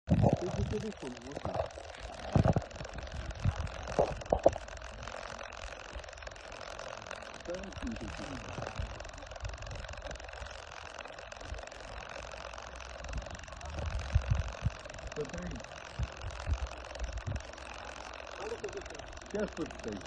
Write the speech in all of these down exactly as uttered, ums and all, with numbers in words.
Ce ați făcut aici?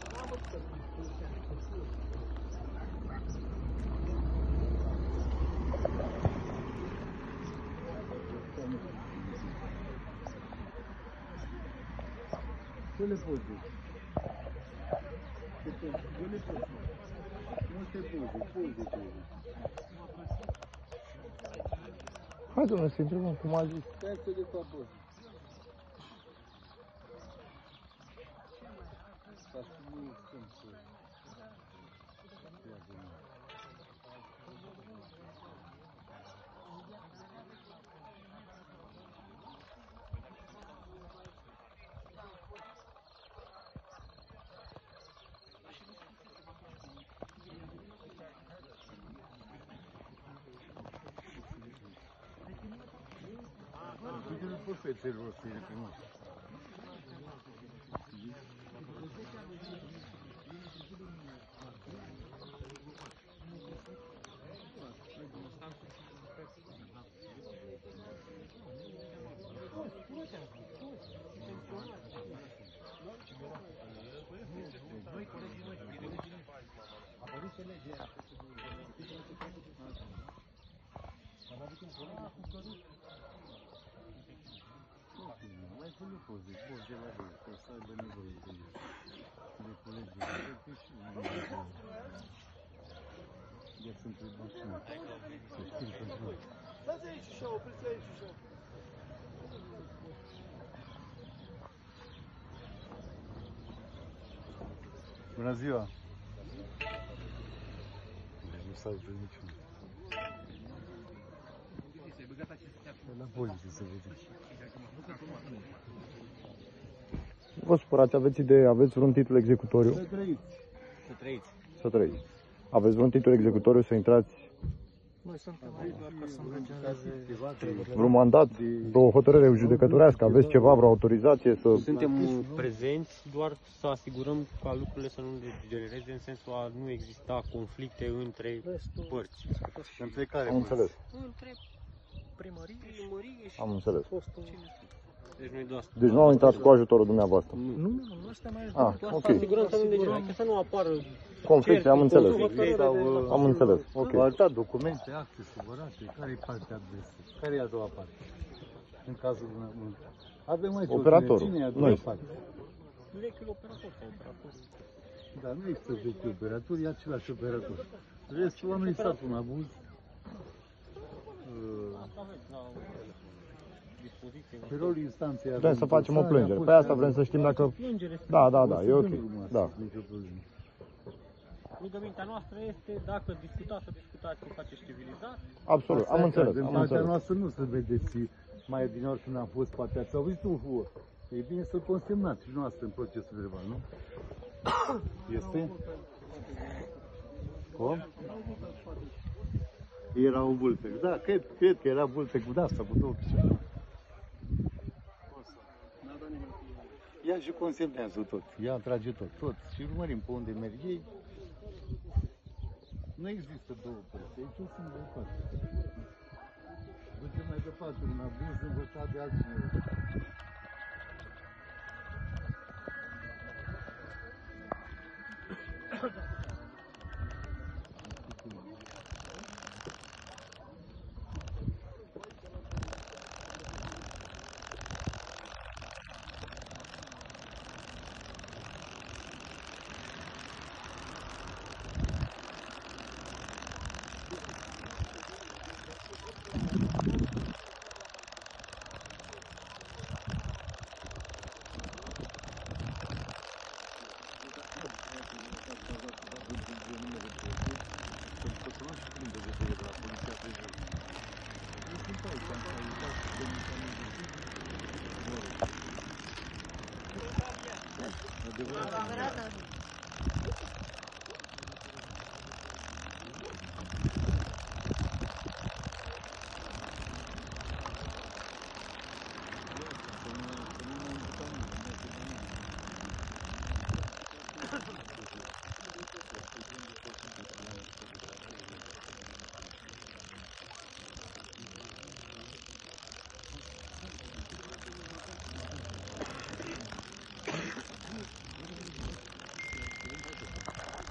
Ce le poți zice? Ce le poți zice? Multe poze, poze trebuie. Hai, domnule, să întrebăm cum a zis. Stai să le fac poze. Ca să nu stăm să... Uite-l pe fețelor ăsta, e frumos. Mai pune poze, poze la voi, ca să aibă nevoie de ele. De colegi de directe și ia să întreb mașina. Să știm pentru ei. Dați aici și-o, opriți aici și-o. Bună ziua! Nu s-a auzit niciunul. La poliție să vedem. Vă supărați, aveți idee, aveți vreun titlu executoriu? Să trăiți. Să trăiți. Să trăiți. Aveți vreun titlu executoriu să intrați? Noi suntem aici doar ca să înregistreze. Vreun mandat? Vreo hotărâre judecătorească? Aveți ceva, vreo autorizație să... Suntem prezenți doar să asigurăm ca lucrurile să nu degenereze în sensul a nu exista conflicte între părți. Între care? Am înțeles. Între primărie, primărie și Am înțeles. fostul. Deci noi doar Deci nu au intrat cu ajutorul dumneavoastră? Nu, Nu, nu, nu suntem aici. Ah, doar ok. să asigurăm să nu degenereze, să nu apară Conflicte, am înțeles. conflicte sau... Am înțeles. Ok. Au arătat documente, acte supărate. Care e partea adresă? Care e a doua parte? În cazul dumneavoastră. Avem aici Operatorul. Cine e a doua Noi. parte? Vechiul operator sau operator. Da, nu există vechi operator, e același operator. Restul a existat un abuz. Pe rolul instanței Vrem să facem o plângere. Pe asta vrem să știm dacă... Da, da, da, e ok. Da. Rugămintea noastră este, dacă discutați, să discutați, să faceți civilizat. Absolut, am înțeles, În am partea înțeles. noastră nu se vedeți mai din ori când am fost poate ați auzit un hur. E bine să-l consemnați și noastră în procesul verbal, nu? Este? Cum? Era un vulpec. Da, cred, cred că era vulpecul de asta cu două picioare. Ia și consemnează tot. Ia trage tot, tot. Și urmărim pe unde merg ei. Nu există două părți, aici o singură parte. Duce mai departe un abuz învățat de altcineva. Mulțumesc.